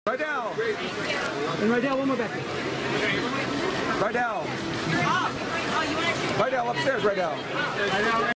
Rydell. And Rydell, one more back. Rydell. Rydell upstairs, Rydell.